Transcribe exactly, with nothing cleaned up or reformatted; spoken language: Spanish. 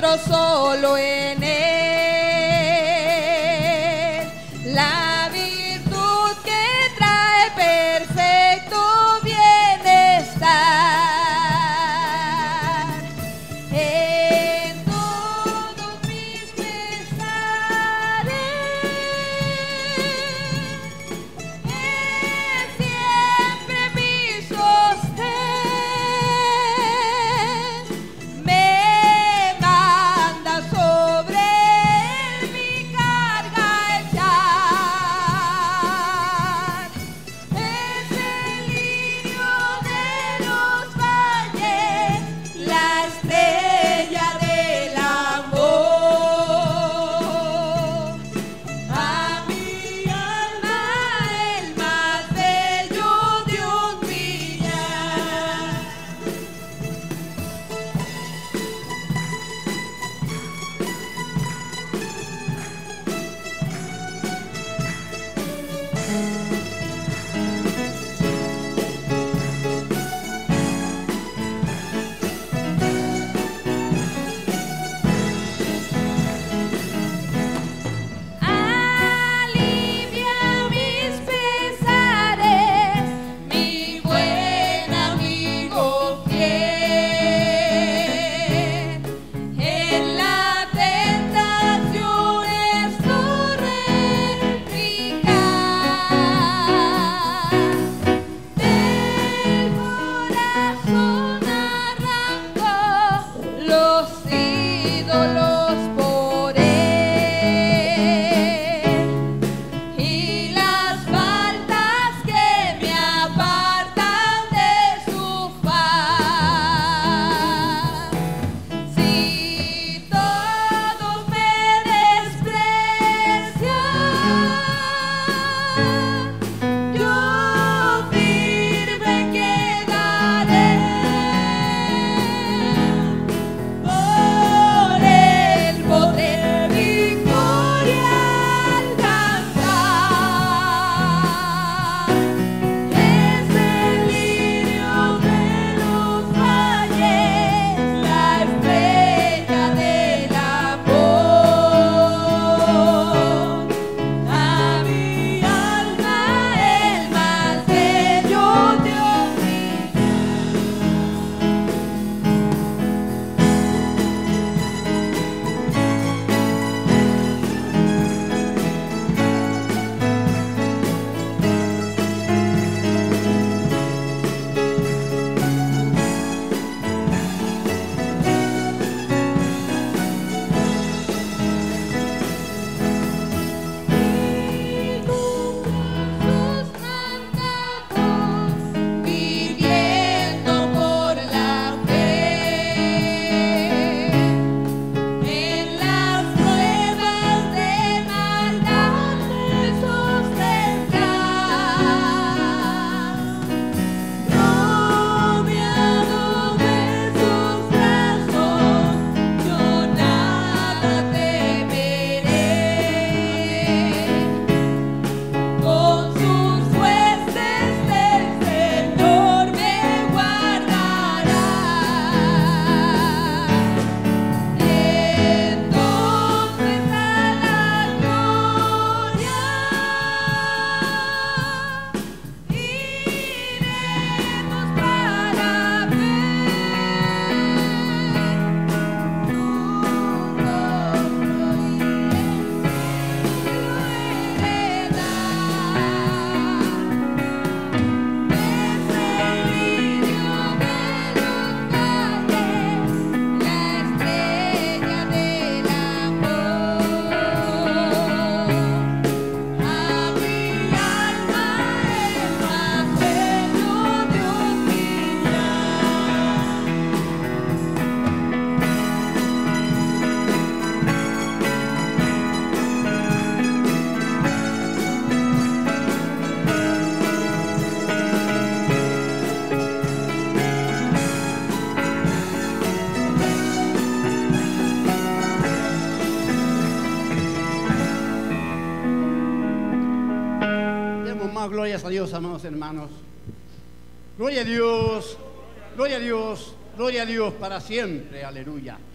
encuentro solo en Él. La virtud que trae perfecto bienestar. En todos mis pesares es siempre mi sostén. Me manda sobre él mi carga echar. Es el lirio de los valles, la estrella del amor. A mi alma el más bello de un millar. Alivia mis pesares, mi buen amigo fiel. En la tentación estoy repicar. Del corazón arranco los ídolos por él y las faltas que me apartan de su faz. Si todos me desprecian, yo firme quedaré. Por él podré victoria alcanzar. Es el lirio de los valles, la estrella del amor. A mi alma el más bello de un viviendo por la fe. En las pruebas de maldad me sostendrá. Rodeado de sus brazos, yo nada temeré. Con sus huestes el Señor me guardará. Entonces a la gloria iremos para ver su rostro y Demos más glorias a Dios, amados hermanos. Gloria a Dios, gloria a Dios, gloria a Dios para siempre. Aleluya.